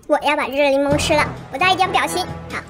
我要把这个柠檬吃了，不带一点表情。好。